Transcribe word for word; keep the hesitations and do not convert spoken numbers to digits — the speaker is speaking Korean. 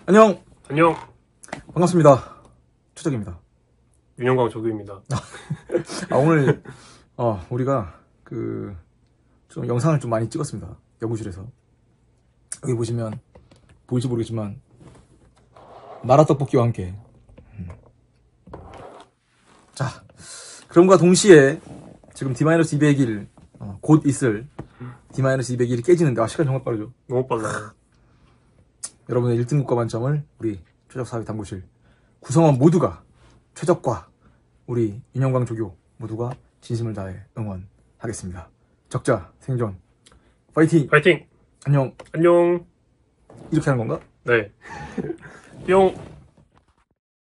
안녕. 안녕. 반갑습니다. 최적입니다. 윤영광 조교입니다. 아, 오늘 어, 우리가 그 좀 영상을 좀 많이 찍었습니다. 여무실에서. 여기 보시면 보일지 모르겠지만 나라 떡볶이와 함께. 음. 자, 그럼과 동시에 지금 디 이백일 일 어, 곧 있을 디 이백일 일이 깨지는데 아 시간 정말 빠르죠. 너무 빨라요. 여러분의 일 등급과 만점을 우리 최적사회 탐구실 구성원 모두가 최적과 우리 윤영광 조교 모두가 진심을 다해 응원하겠습니다. 적자 생존 파이팅. 파이팅. 안녕. 안녕. 이렇게 하는 건가? 네. 뿅.